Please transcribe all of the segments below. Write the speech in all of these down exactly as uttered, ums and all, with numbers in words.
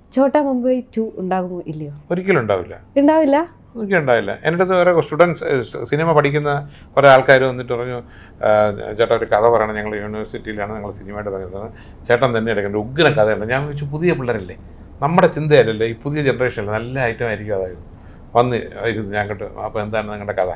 ചോട്ടാ Mumbai to ഉണ്ടാകുമോ ഇല്ലയോ? ഒരിക്കലും ഉണ്ടാവില്ല. ഉണ്ടാവില്ല ഒരിക്കലും ഉണ്ടാവില്ല. എൻ്റെ അടുത്ത് വേറെ സ്റ്റുഡൻസ് സിനിമ പഠിക്കുന്ന കുറേ ആൾക്കാർ വന്നിട്ട് പറഞ്ഞു, ചേട്ടാ ഒരു കഥ പറയണം, ഞങ്ങൾ യൂണിവേഴ്സിറ്റിയിലാണ് ഞങ്ങൾ സിനിമയായിട്ട് പറയുന്നത്, ചേട്ടൻ തന്നെ എടുക്കേണ്ട ഉഗ്ര കഥയുണ്ട്. ഞാൻ ചോദിച്ചു, പുതിയ പിള്ളേരല്ലേ, നമ്മുടെ ചിന്തയല്ലല്ലേ, ഈ പുതിയ ജനറേഷനിൽ നല്ല ഐറ്റം ആയിരിക്കും. അതായത് വന്ന് ഇരുന്ന് ഞാൻ കേട്ടു. അപ്പോൾ എന്താണ് നിങ്ങളുടെ കഥ?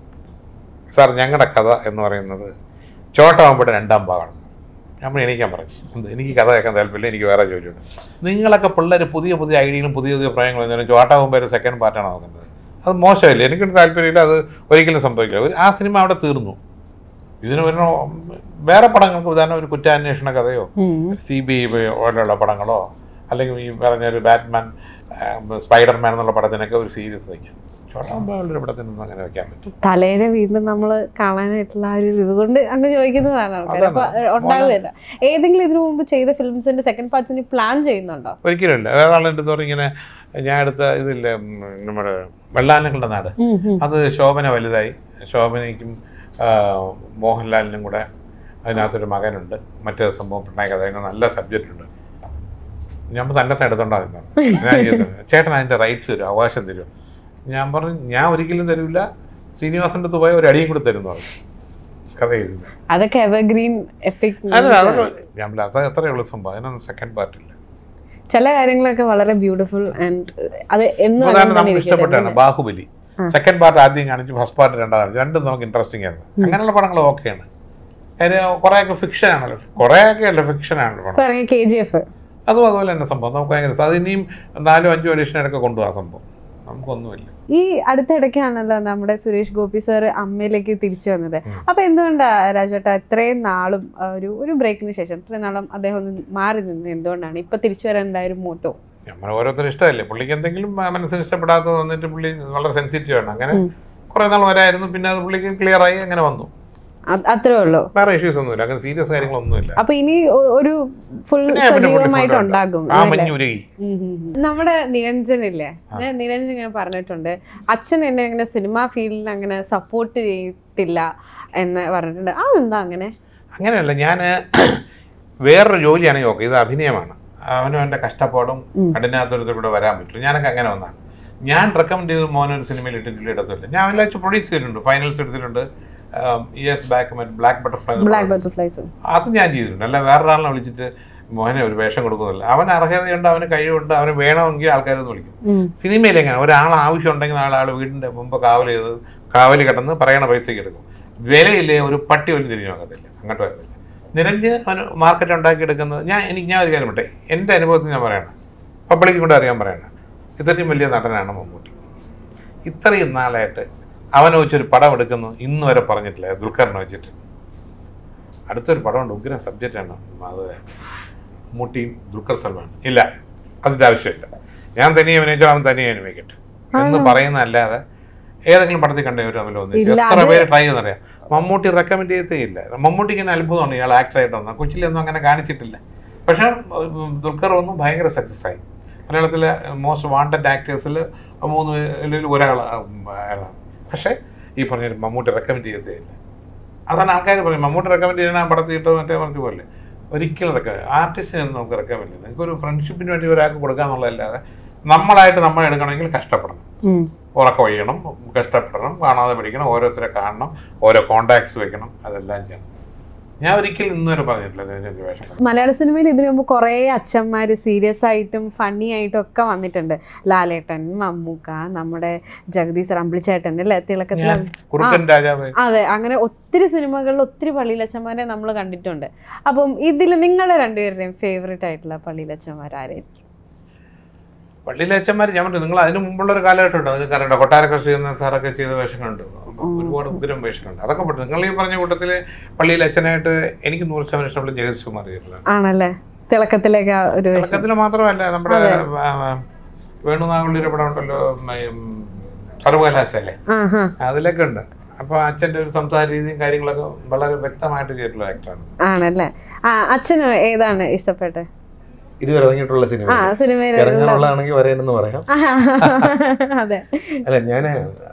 സാർ ഞങ്ങളുടെ കഥ എന്ന് പറയുന്നത് ചോട്ടാ മുംബൈയുടെ രണ്ടാം ഭാഗമാണ്. നമ്മൾ എണീക്കാൻ പറഞ്ഞു. എന്ത് എനിക്ക് കഥ കേൾക്കാൻ താല്പര്യമില്ല, എനിക്ക് വേറെ ജോലിയുണ്ട്. നിങ്ങളൊക്കെ പിള്ളേർ പുതിയ പുതിയ ഐഡിയകളും പുതിയ പുതിയ പ്രായങ്ങളും എന്നാലും ചോട്ടാ മുംബൈയുടെ സെക്കൻഡ് പാർട്ടാണ് നോക്കുന്നത്. അത് മോശമല്ലേ? എനിക്കൊരു താല്പര്യമില്ല, അത് ഒരിക്കലും സംഭവിക്കില്ല. ആ സിനിമ അവിടെ തീർന്നു. ഇതിന് ഒരു വേറെ പടങ്ങൾക്ക് ഉദാഹരണം ഒരു കുറ്റാന്വേഷണ കഥയോ സി ബി ഐ പോലെയുള്ള പടങ്ങളോ അല്ലെങ്കിൽ ഈ പറഞ്ഞൊരു ബാറ്റ്മാൻ സ്പൈഡർമാൻ എന്നുള്ള പടത്തിനൊക്കെ ഒരു സീരീസ് വയ്ക്കാം. ചോട്ടാ മുംബൈയുടെ പടത്തിനൊന്നും അങ്ങനെ വെക്കാൻ പറ്റും. തലേനെ വീണ്ടും നമ്മൾ കാണാനായിട്ടുള്ള ആ ഒരു ഇതുകൊണ്ട് അങ്ങ് ചോദിക്കുന്നതാണ് ആൾക്കാർ. അപ്പൊ ഉണ്ടാവുകയില്ല. ഏതെങ്കിലും ഇതിനു മുമ്പ് ചെയ്ത ഫിലിംസിന്റെ സെക്കൻഡ് പാർട്സിന് പ്ലാൻ ചെയ്യുന്നുണ്ടോ? ഒരിക്കലും ഇല്ല. വേറെ ആളുടെ തോറും ഇങ്ങനെ ഞാൻ എടുത്ത ഇതില്ലേ നമ്മുടെ വെള്ളാനങ്ങളുടെ നാട്, അത് ശോഭന വലുതായി. ശോഭനയ്ക്കും മോഹൻലാലിനും കൂടെ അതിനകത്തൊരു മകനുണ്ട്. മറ്റേ സംഭവം പിണറായി കഥ, നല്ല സബ്ജക്റ്റ് ഉണ്ട്. ഞാൻ തന്നത്തെ എടുത്തോണ്ടാകുന്നു. ഞാൻ ചേട്ടൻ അതിൻ്റെ റൈറ്റ്സ് തരും, അവകാശം തരും. ഞാൻ പറഞ്ഞു ഞാൻ ഒരിക്കലും തരില്ല, ശ്രീനിവാസൻ്റെ അടുത്ത് പോയ ഒരു അടിയും കൂടി തരും എന്ന് പറഞ്ഞു. കഥ എഴുതുന്നത് അതൊക്കെ എവർഗ്രീൻ എപ്പിക്. അല്ല അതൊക്കെ ഞാൻ അത് എത്രയേ ഉള്ളൂ സംഭവം. അതിനൊന്നും സെക്കൻഡ് പാർട്ടില്ല. ചില കാര്യങ്ങളൊക്കെ വളരെ ബ്യൂട്ടിഫുൾ ആൻഡ് അത് നമുക്ക് ഇഷ്ടപ്പെട്ടാണ്. ബാഹുബലി സെക്കൻഡ് പാർട്ട് ആദ്യം കാണിച്ചു, ഫസ്റ്റ് പാർട്ട് രണ്ടാം കാണിച്ചു. രണ്ടും നമുക്ക് ഇൻട്രസ്റ്റിംഗ് ആയിരുന്നു. അങ്ങനെയുള്ള പടങ്ങൾ ഓക്കെയാണ്. അതിന് കുറേയൊക്കെ ഫിക്ഷൻ ആണല്ലോ, കുറേയൊക്കെ അല്ല ഫിക്ഷൻ ആണല്ലോ പടം. കെ ജി എഫ് അതും അതുപോലെ തന്നെ സംഭവം നമുക്ക് ഭയങ്കര. അത് ഇനിയും നാലും അഞ്ചും എഡിഷനൊക്കെ കൊണ്ടുപോകാൻ സംഭവം നമുക്കൊന്നുമില്ല. ഈ അടുത്തിടയ്ക്കാണല്ലോ നമ്മുടെ സുരേഷ് ഗോപി സാർ അമ്മയിലേക്ക് തിരിച്ചു വന്നത്. അപ്പൊ എന്തുകൊണ്ടാ രാജേട്ടാ ഇത്രയും നാളും ഒരു ഒരു ബ്രേക്കിന് ശേഷം ഇത്രയും നാളും അദ്ദേഹം ഒന്ന് മാറി നിന്ന് എന്തുകൊണ്ടാണ് ഇപ്പൊ തിരിച്ചു വരാനുണ്ടായ ഒരു മോട്ടോ? നമ്മൾ ഓരോരുത്തരും ഇഷ്ടമല്ലേ. പുള്ളിക്ക് എന്തെങ്കിലും മനസ്സിന് ഇഷ്ടപ്പെടാത്തത് വന്നിട്ട് പുള്ളി വളരെ സെൻസിറ്റീവ് ആണ്. അങ്ങനെ കുറെ നാൾ വരായിരുന്നു, പിന്നെ അത് പുള്ളിക്ക് ക്ലിയർ ആയി അങ്ങനെ വന്നു. അത്രേ ഉള്ളൂ. വേറെ ഇഷ്യൂസ് ഒന്നുമില്ല, അങ്ങനെ സീരിയസ് കാര്യങ്ങളൊന്നുമില്ല. അപ്പൊ ഇനി ഒരു ഫുൾ സജീവമായിട്ടുണ്ടാകും. നമ്മുടെ നിരഞ്ജനില്ലേ, നിരഞ്ജൻ ഇങ്ങനെ പറഞ്ഞിട്ടുണ്ട്, അച്ഛൻ എന്നെ അങ്ങനെ സിനിമാ ഫീൽഡിൽ അങ്ങനെ സപ്പോർട്ട് ചെയ്തിട്ടില്ല എന്ന് പറഞ്ഞിട്ടുണ്ട്. അതെന്താ അങ്ങനെ? അങ്ങനെയല്ല, ഞാൻ വേറൊരു ജോലിയാണെങ്കിൽ ഓക്കെ, ഇത് അഭിനയമാണ്. അവനും എൻ്റെ കഷ്ടപ്പാടും കഠിനാധ്വാനത്തിൽ കൂടെ വരാൻ പറ്റും. ഞാനൊക്കെ അങ്ങനെ വന്നാണ്. ഞാൻ റെക്കമെൻഡ് ചെയ്ത് മോനൊരു സിനിമയിൽ ഇട്ടിട്ടില്ല, ഇടത്തില്ല. ഞാൻ എല്ലാവരും പ്രൊഡ്യൂസ് ചെയ്തിട്ടുണ്ട്, ഫൈനൽസ് എടുത്തിട്ടുണ്ട്. ഇയേഴ്സ് ബാക്ക് മറ്റേ ബ്ലാക്ക് ബട്ടർഫ്ലൈസ് അത് ഞാൻ ചെയ്തിട്ടുണ്ട്. അല്ല വേറൊരാളിനെ വിളിച്ചിട്ട് മോനെ ഒരു വേഷം കൊടുക്കുന്നില്ല. അവൻ അർഹതയുണ്ട്, അവന് കഴിവുണ്ട്, അവന് വേണമെങ്കിൽ ആൾക്കാരൊന്ന് വിളിക്കും. സിനിമയിൽ എങ്ങനെ ഒരാൾ ആവശ്യം ഉണ്ടെങ്കിൽ നാളെ ആൾ വീടിൻ്റെ മുമ്പ് കാവൽ ചെയ്ത് കാവൽ കിടന്ന് പറയണ പൈസയ്ക്ക് എടുക്കും. വിലയില്ലേ ഒരു പട്ടി പോലും തിരിഞ്ഞു നോക്കത്തില്ല, അങ്ങോട്ട് വരത്തില്ല. നിരഞ്ജൻ അവന് മാർക്കറ്റ് ഉണ്ടാക്കിയെടുക്കുന്നത് ഞാൻ എനിക്ക് ഞാൻ ഒരു കാര്യം പറ്റേ എൻ്റെ അനുഭവത്തിൽ ഞാൻ പറയണം, പബ്ലിക്കും കൂടെ അറിയാൻ പറയണം. ഇത്രയും വലിയ നടനാണ് മമ്മൂട്ടി. ഇത്രയും നാളായിട്ട് അവനെ വെച്ചൊരു പടം എടുക്കുന്നു ഇന്ന് വരെ പറഞ്ഞിട്ടില്ല. ദുൽഖറിനെ വെച്ചിട്ട് അടുത്തൊരു പടമുണ്ട്, ഉഗ്ര സബ്ജക്റ്റാണ്. അത് മമ്മൂട്ടിയും ദുൽഖർ സൽമാൻ ഇല്ല, അതിൻ്റെ ആവശ്യമില്ല. ഞാൻ തനിയെ അഭിനയിച്ചോ അവൻ തനിയെ അഭിനയിക്കട്ടെ എന്ന് പറയുന്നതല്ലാതെ ഏതെങ്കിലും പടത്തിൽ കണ്ടു തമ്മിൽ എത്ര പേര് ട്രൈ ചെയ്യുന്നറിയാം. മമ്മൂട്ടി റെക്കമെൻഡ് ചെയ്തേ ഇല്ല. മമ്മൂട്ടിക്ക് തന്നെ അത്ഭുതമാണ് ഇയാൾ ആക്ടറായിട്ട് വന്നത്. കൊച്ചിയിലൊന്നും അങ്ങനെ കാണിച്ചിട്ടില്ല. പക്ഷേ ദുൽഖർ ഒന്നും ഭയങ്കര സക്സസ് ആയി. മലയാളത്തിലെ മോസ്റ്റ് വാണ്ടഡ് ആക്ടേഴ്സിൽ മൂന്ന് പേരിൽ ഒരാൾ അയാളാണ്. പക്ഷേ ഈ പറഞ്ഞ മമ്മൂട്ടി റെക്കമെൻഡ് ചെയ്തേ ഇല്ല. അതാണ് ആൾക്കാർ പറയും മമ്മൂട്ടി റെക്കമെൻഡ് ചെയ്യണ ആ പടത്തിൽ ഇട്ടത് മറ്റേ പറഞ്ഞ പോലെ. ഒരിക്കലും റെക്കമെൻഡ് ആർട്ടിസ്റ്റിനൊന്നും നമുക്ക് റെക്കമെൻഡ് ചെയ്യാം. നിങ്ങൾക്ക് ഒരു ഫ്രണ്ട്ഷിപ്പിന് വേണ്ടി ഒരാൾക്ക് കൊടുക്കാന്നുള്ളതല്ലാതെ നമ്മളായിട്ട് നമ്മൾ എടുക്കണമെങ്കിൽ കഷ്ടപ്പെടണം, ഉറക്കം ഒഴിയണം, കഷ്ടപ്പെടണം, കാണാതെ പഠിക്കണം, ഓരോരുത്തരെ കാണണം, ഓരോ കോണ്ടാക്ട്സ് വെക്കണം, അതെല്ലാം ചെയ്യണം. ഞാൻ ഒരിക്കലും ഇന്നുവരെ പറഞ്ഞിട്ടില്ല നിരഞ്ജൻ്റെ വേഷം. മലയാള സിനിമയിൽ ഇതിനു മുമ്പ് കുറേ അച്ഛന്മാർ സീരിയസ് ആയിട്ടും ഫണ്ണി ആയിട്ടും ഒക്കെ വന്നിട്ടുണ്ട്. ലാലേട്ടൻ, മമ്മൂക്ക, നമ്മുടെ ജഗദീശ് അമ്പിളിച്ചേട്ടൻ അല്ലേ, തിളക്കത്തിൽ. അതെ, അങ്ങനെ ഒത്തിരി സിനിമകളിൽ ഒത്തിരി പള്ളിയിലച്ചന്മാരെ നമ്മൾ കണ്ടിട്ടുണ്ട്. അപ്പം ഇതിൽ നിങ്ങളുടെ രണ്ടുപേരുടെയും ഫേവറേറ്റ് ആയിട്ടുള്ള പള്ളിയിലച്ചന്മാർ ആരായിരിക്കും? പള്ളിയിലച്ചന്മാർ ഞാൻ പറഞ്ഞു, നിങ്ങൾ അതിന് മുമ്പുള്ള ഒരു കാലഘട്ടമുണ്ട്. അത് കാരണം കൊട്ടാരക്കൃഷി എന്ന സാറൊക്കെ ചെയ്ത വേഷങ്ങളുണ്ട്, ഒരുപാട് ഉഗ്രം വേഷങ്ങളുണ്ട്. അതൊക്കെ പെട്ടു. നിങ്ങൾ ഈ പറഞ്ഞ കൂട്ടത്തിൽ പള്ളിയിൽ അച്ഛനായിട്ട് എനിക്ക് നൂറ് ശതമാനം ഇഷ്ടമുള്ള ജഗദീഷ് കുമാർ ആണല്ലേ. തിളക്കത്തിലേക്ക് തിളക്കത്തിൽ മാത്രമല്ല, നമ്മുടെ വേണുനാഗുള്ളിയുടെ പടം ഉണ്ടല്ലോ, സർവകലാശാല, അതിലൊക്കെ ഉണ്ട്. അപ്പൊ അച്ഛൻ്റെ ഒരു സംസാര രീതിയും കാര്യങ്ങളൊക്കെ വളരെ വ്യക്തമായിട്ട് ചെയ്തിട്ടുള്ള ആക്ടറാണ്. ആണല്ലേ. അച്ഛന് ഏതാണ് ഇഷ്ടപ്പെട്ടത്? ഇതുവരെ ഇറങ്ങിയിട്ടുള്ള സിനിമ ഇറങ്ങാനുള്ളതാണെങ്കിൽ വരാനെന്ന് പറയാം. അല്ല, ഞാന്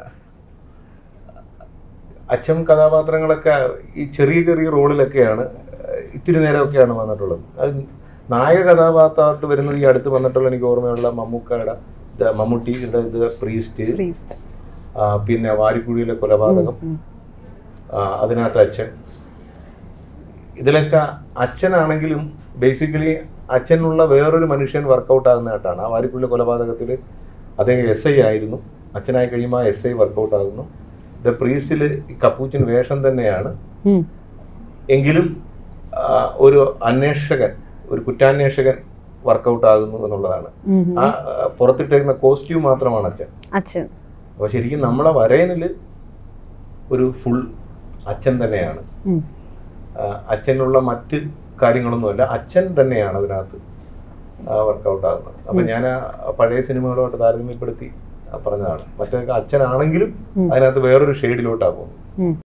അച്ഛൻ കഥാപാത്രങ്ങളൊക്കെ ഈ ചെറിയ ചെറിയ റോളിലൊക്കെയാണ് ഇത്തിരി നേരമൊക്കെയാണ് വന്നിട്ടുള്ളത്. അത് നായക കഥാപാത്രമായിട്ട് വരുന്നത് ഈ അടുത്ത് വന്നിട്ടുള്ള എനിക്ക് ഓർമ്മയുള്ള മമ്മൂക്കയുടെ മമ്മൂട്ടിയുടെ ഇത് പ്രീസ്റ്റ്, പിന്നെ വാരിക്കുഴിയിലെ കൊലപാതകം, അതിനകത്ത് അച്ഛൻ. ഇതിലൊക്കെ അച്ഛനാണെങ്കിലും ബേസിക്കലി അച്ഛനുള്ള വേറൊരു മനുഷ്യൻ വർക്കൗട്ട് ആകുന്നതായിട്ടാണ്. ആ വാരിക്കുഴിയിലെ കൊലപാതകത്തിൽ അദ്ദേഹം എസ് ഐ ആയിരുന്നു, അച്ഛനായി കഴിയുമ്പോൾ ആ എസ് ഐ വർക്കൗട്ട് ആകുന്നു. ദ പ്രീസ്റ്റിൽ കപ്പൂച്ചിൻ വേഷം തന്നെയാണ്, എങ്കിലും ഒരു അന്വേഷകൻ, ഒരു കുറ്റാന്വേഷകൻ വർക്കൗട്ട് ആകുന്നു എന്നുള്ളതാണ്. ആ പുറത്തിട്ടേക്കുന്ന കോസ്റ്റ്യൂം മാത്രമാണ് അച്ഛൻ അച്ഛൻ അപ്പൊ ശരിക്കും നമ്മളെ വരയനില് ഒരു ഫുൾ അച്ഛൻ തന്നെയാണ്. അച്ഛനുള്ള മറ്റ് കാര്യങ്ങളൊന്നുമല്ല, അച്ഛൻ തന്നെയാണ് അതിനകത്ത് വർക്കൗട്ട് ആകുന്നത്. അപ്പൊ ഞാൻ പഴയ സിനിമകളുമായിട്ട് താരതമ്യപ്പെടുത്തി പറഞ്ഞതാണ്. മറ്റേ അച്ഛനാണെങ്കിലും അതിനകത്ത് വേറൊരു ഷെയ്ഡിലോട്ടാ പോകുന്നത്.